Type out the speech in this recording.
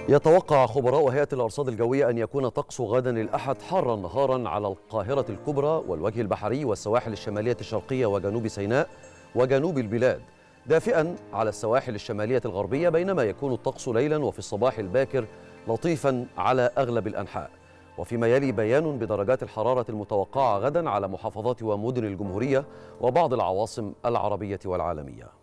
يتوقع خبراء هيئة الأرصاد الجوية أن يكون طقس غدا الأحد حارا نهارا على القاهرة الكبرى والوجه البحري والسواحل الشمالية الشرقية وجنوب سيناء وجنوب البلاد، دافئا على السواحل الشمالية الغربية، بينما يكون الطقس ليلا وفي الصباح الباكر لطيفا على أغلب الأنحاء. وفيما يلي بيان بدرجات الحرارة المتوقعة غدا على محافظات ومدن الجمهورية وبعض العواصم العربية والعالمية.